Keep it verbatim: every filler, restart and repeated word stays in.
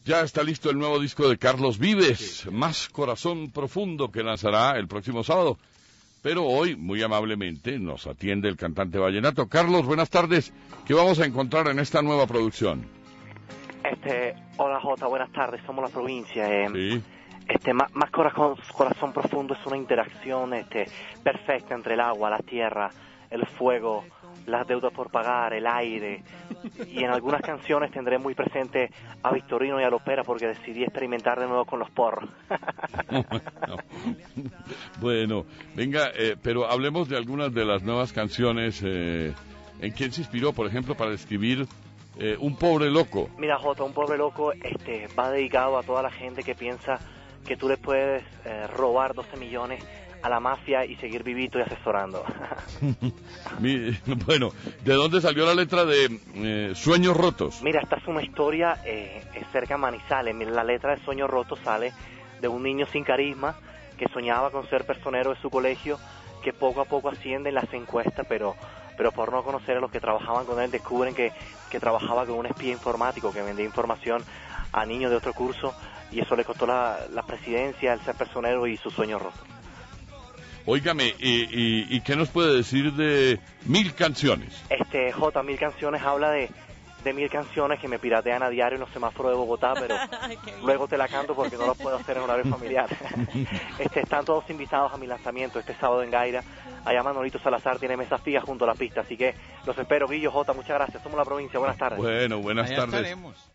Ya está listo el nuevo disco de Carlos Vives, Más Corazón Profundo, que lanzará el próximo sábado. Pero hoy, muy amablemente, nos atiende el cantante vallenato. Carlos, buenas tardes. ¿Qué vamos a encontrar en esta nueva producción? Este, hola Jota, buenas tardes, somos la provincia. Eh, Sí. Este, más, más corazón, corazón profundo es una interacción este, perfecta entre el agua, la tierra, el fuego, las deudas por pagar, el aire. Y en algunas canciones tendré muy presente a Victorino y a Lopera porque decidí experimentar de nuevo con los porros. Bueno, venga, eh, pero hablemos de algunas de las nuevas canciones. Eh, ¿En quién se inspiró, por ejemplo, para escribir eh, Un Pobre Loco? Mira, Jota, Un Pobre Loco este, va dedicado a toda la gente que piensa que tú le puedes eh, robar doce millones a la mafia y seguir vivito y asesorando. Mi, bueno, ¿de dónde salió la letra de eh, Sueños Rotos? Mira, esta es una historia eh, cerca de Manizales. Mira, la letra de Sueños Rotos sale de un niño sin carisma que soñaba con ser personero de su colegio, que poco a poco asciende en las encuestas, pero pero por no conocer a los que trabajaban con él descubren que, que trabajaba con un espía informático que vendía información a niños de otro curso, y eso le costó la, la presidencia, el ser personero y sus sueños rotos. Óigame, ¿y, y, y qué nos puede decir de Mil Canciones? Este, J, Mil Canciones habla de, de mil canciones que me piratean a diario en los semáforos de Bogotá, pero luego te la canto porque no lo puedo hacer en horario familiar. Este, están todos invitados a mi lanzamiento este sábado en Gaira. Allá Manolito Salazar tiene mesas fijas junto a la pista, así que los espero. Guillo, J, muchas gracias. Somos la provincia. Buenas tardes. Bueno, buenas Allá tardes. estaremos.